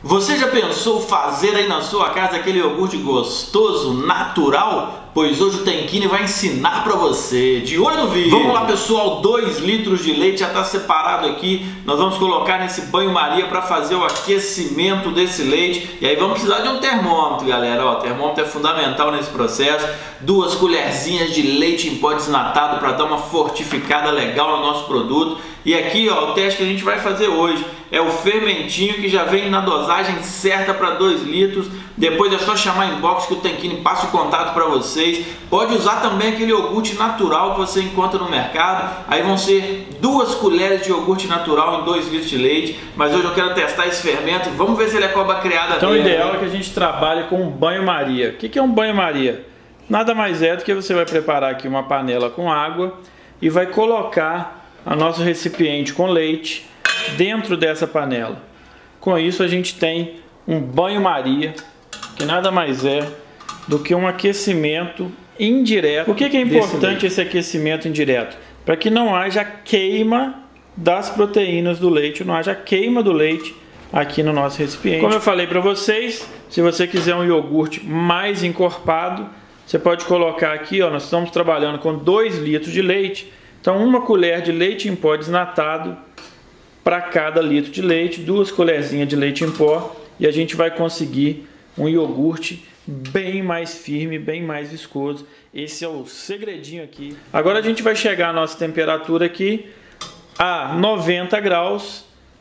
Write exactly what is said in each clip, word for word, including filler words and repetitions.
Você já pensou fazer aí na sua casa aquele iogurte gostoso, natural? Pois hoje o Tenkini vai ensinar pra você. De olho no vídeo. Vamos lá, pessoal, dois litros de leite já está separado aqui. Nós vamos colocar nesse banho-maria para fazer o aquecimento desse leite. E aí vamos precisar de um termômetro, galera. Ó, o termômetro é fundamental nesse processo. Duas colherzinhas de leite em pó desnatado para dar uma fortificada legal no nosso produto. E aqui, ó, o teste que a gente vai fazer hoje é o fermentinho que já vem na dosagem certa para dois litros. Depois é só chamar em box que o Tenkini passa o contato para vocês. Pode usar também aquele iogurte natural que você encontra no mercado. Aí vão ser duas colheres de iogurte natural em dois litros de leite. Mas hoje eu quero testar esse fermento. Vamos ver se ele é cobra criada. Então o ideal é que a gente trabalhe com um banho-maria. O que é um banho-maria? Nada mais é do que você vai preparar aqui uma panela com água e vai colocar o nosso recipiente com leite dentro dessa panela. Com isso a gente tem um banho-maria, que nada mais é do que um aquecimento indireto. Por que que é importante esse aquecimento indireto? Para que não haja queima das proteínas do leite, não haja queima do leite aqui no nosso recipiente. Como eu falei para vocês, se você quiser um iogurte mais encorpado, você pode colocar aqui, ó, nós estamos trabalhando com dois litros de leite, então uma colher de leite em pó desnatado para cada litro de leite, duas colherzinhas de leite em pó, e a gente vai conseguir um iogurte bem mais firme, bem mais viscoso. Esse é o segredinho aqui. Agora a gente vai chegar a nossa temperatura aqui a noventa graus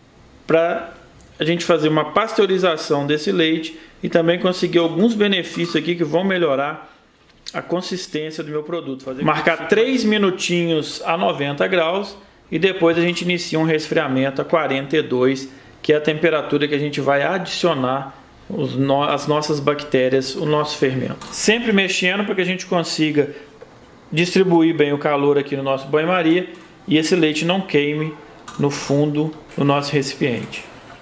para a gente fazer uma pasteurização desse leite e também conseguir alguns benefícios aqui que vão melhorar a consistência do meu produto. Fazer marcar três minutinhos a noventa graus e depois a gente inicia um resfriamento a quarenta e dois, que é a temperatura que a gente vai adicionar os no, as nossas bactérias, o nosso fermento. Sempre mexendo para que a gente consiga distribuir bem o calor aqui no nosso banho-maria e esse leite não queime no fundo do nosso recipiente.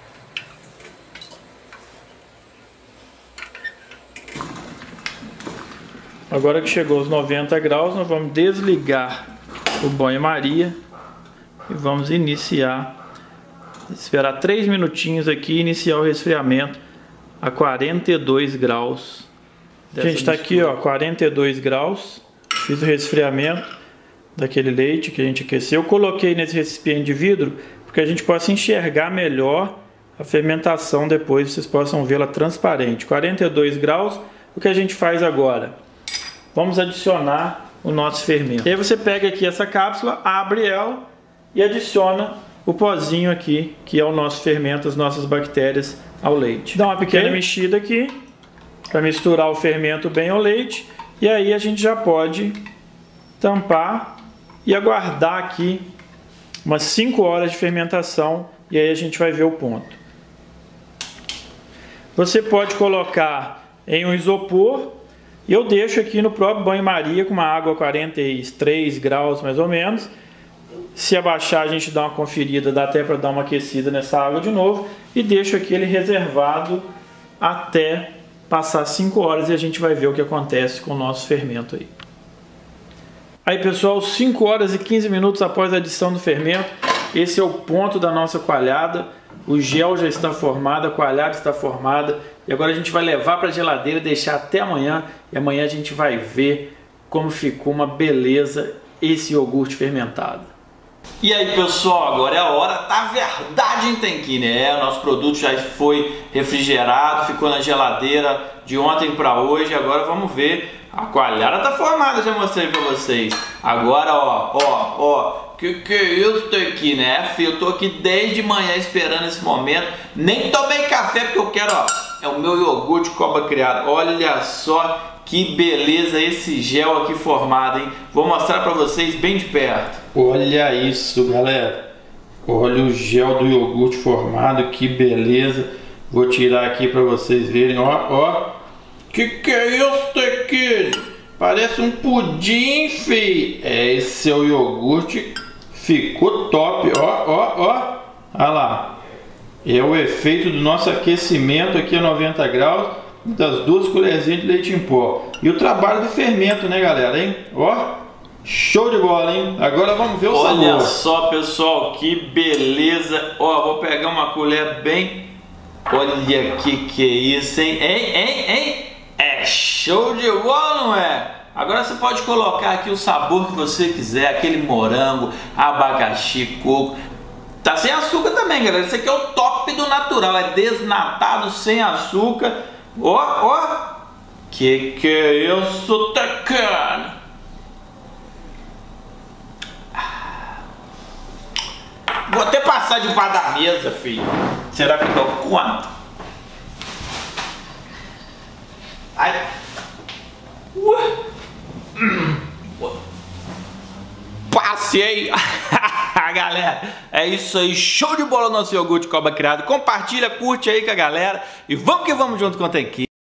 Agora que chegou aos noventa graus, nós vamos desligar o banho-maria e vamos iniciar, esperar três minutinhos aqui e iniciar o resfriamento a quarenta e dois graus. Gente, está aqui, ó, quarenta e dois graus. Fiz o resfriamento daquele leite que a gente aqueceu. Eu coloquei nesse recipiente de vidro porque a gente possa enxergar melhor a fermentação depois, vocês possam vê-la transparente. quarenta e dois graus. O que a gente faz agora? Vamos adicionar o nosso fermento. E aí você pega aqui essa cápsula, abre ela e adiciona o pozinho aqui, que é o nosso fermento, as nossas bactérias ao leite. Dá uma pequena okay. mexida aqui para misturar o fermento bem ao leite. E aí a gente já pode tampar e aguardar aqui umas cinco horas de fermentação. E aí a gente vai ver o ponto. Você pode colocar em um isopor. E eu deixo aqui no próprio banho-maria com uma água a quarenta e três graus mais ou menos. Se abaixar a gente dá uma conferida, dá até para dar uma aquecida nessa água de novo. E deixo aqui ele reservado até passar cinco horas e a gente vai ver o que acontece com o nosso fermento aí. Aí pessoal, cinco horas e quinze minutos após a adição do fermento, esse é o ponto da nossa coalhada. O gel já está formado, a coalhada está formada. E agora a gente vai levar para a geladeira e deixar até amanhã. E amanhã a gente vai ver como ficou uma beleza esse iogurte fermentado. E aí pessoal, agora é a hora da verdade em Tenkini. É, o nosso produto já foi refrigerado, ficou na geladeira de ontem para hoje. Agora vamos ver. A coalhada tá formada, já mostrei para vocês. Agora ó, ó, ó. Que que é isso, Tenkini? É, filho, eu tô aqui desde manhã esperando esse momento. Nem tomei café porque eu quero, ó. É o meu iogurte cobra criada. Olha só que beleza esse gel aqui formado, hein? Vou mostrar para vocês bem de perto. Olha isso, galera. Olha o gel do iogurte formado, que beleza. Vou tirar aqui para vocês verem, ó, ó. Que que é isso, Tenkini? Parece um pudim, fi. É, esse é o iogurte. Ficou top, ó, ó, ó. Olha lá. É o efeito do nosso aquecimento aqui a noventa graus das duas colherzinhas de leite em pó. E o trabalho do fermento, né, galera, hein? Ó, show de bola, hein? Agora vamos ver o sabor. Olha só, pessoal, que beleza. Ó, vou pegar uma colher bem Olha que que é isso, hein? Hein, hein, hein? É show de bola, não é? Agora você pode colocar aqui o sabor que você quiser, aquele morango, abacaxi, coco. Tá sem açúcar também, galera. Esse aqui é o top do natural, é desnatado, sem açúcar. Ó, ó. Que que é isso, tacana? Vou até passar debaixo da mesa, filho. Será que eu dou conta? Ai. Hum. Passei. Galera, é isso aí. Show de bola nosso iogurte Cobra Criado. Compartilha, curte aí com a galera. E vamos que vamos junto com a Tenquinho.